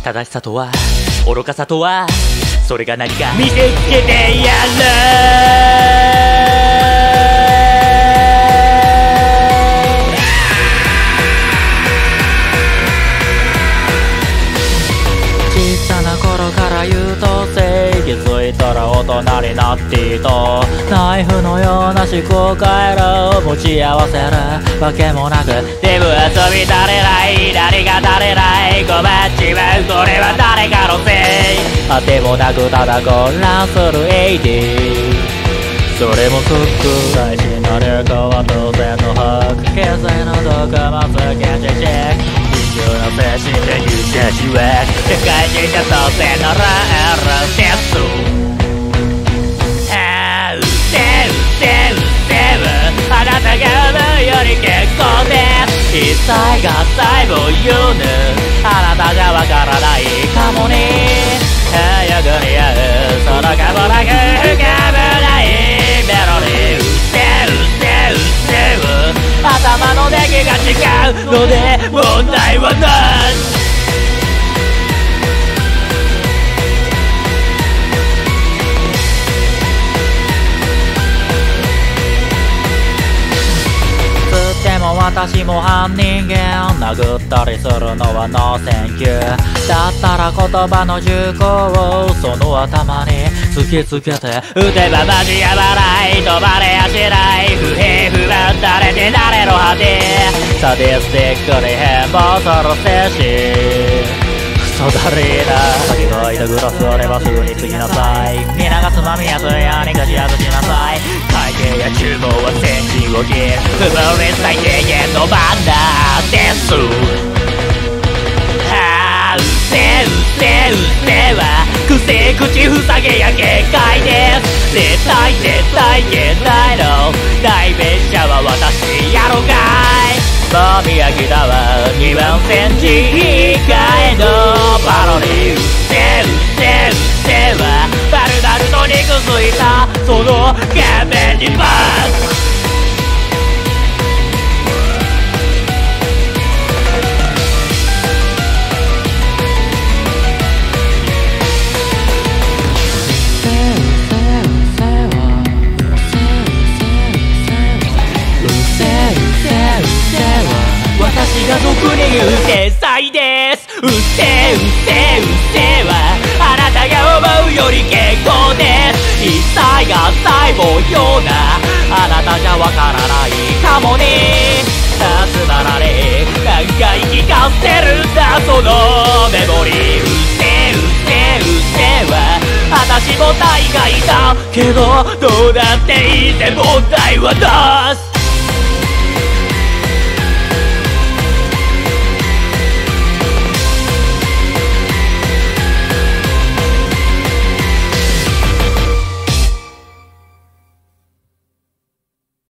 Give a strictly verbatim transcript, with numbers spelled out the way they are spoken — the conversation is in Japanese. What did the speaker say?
正しさとは愚かさとはそれが何か見せつけてやる。小さな頃から優等生、気づいたら大人になっていた。ナイフのような思考回路を持ち合わせるわけもなく、でも遊び足れない、何が足れない、困っちまう、それは誰かのせい。あてもなくただ混乱する エイティー、 それもそっく最新の流行は当然の把握、経済のどこもつけてチェック、一応の精神で入社しわく、世界中じゃ当然のラールです。ああ、うせうせうせはあなたが思うより結構です。一切が細胞言うぬ、あなたじゃわからないかもね。よく似合うそのかもなく浮かぶないメロディー、うせうせうせは頭の出来が違うので問題はない。私も犯人間殴ったりするのはノーセンキューだったら言葉の銃口をその頭に突きつけて撃てばマジやばない止まれやしない不平不満垂れて誰の果てサディスティックに変貌する精神クソだりーな先が空いたグラスあればすぐに過ぎなさい皆がつまみやすいように口外しなさい会計や厨房は先陣を切る不分裂最低限のバンダーですあーうせうせうせは癖口塞げや限界です絶対絶対現代の代弁者は私やろがいもみやきだわにばんセンチ以外のパロディうせうせうせはバルバルと肉づいたその画面にバス私が俗に言う天才です。うっせうっせうっせはあなたが思うより結構です。一切が細胞ようなあなたじゃわからないかもね。集まられ何回聞かせるんだそのメモリー。うっせうっせうっせは私も大概だけどどうだっていいって問題は出す